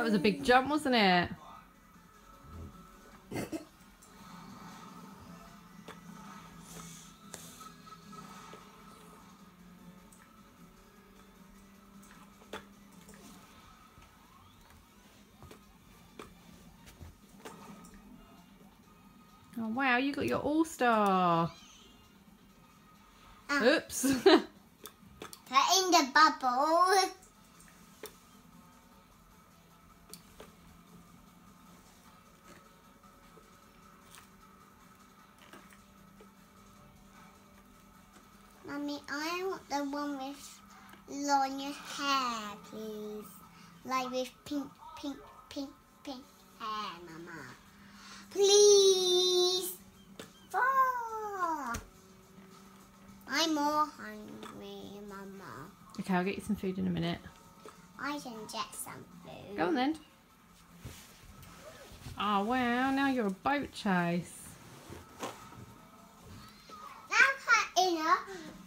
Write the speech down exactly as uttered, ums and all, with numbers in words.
was a big jump, wasn't it? Oh wow, you got your all-star. Uh, Oops. Put in the bubble. Mummy, I want the one with long hair, please. Like with pink, pink, pink, pink hair, Mama. Please. Oh. I'm more hungry, Mama. Okay, I'll get you some food in a minute. I can get some food. Go on then. Oh wow, now you're a boat chase. Now cut in a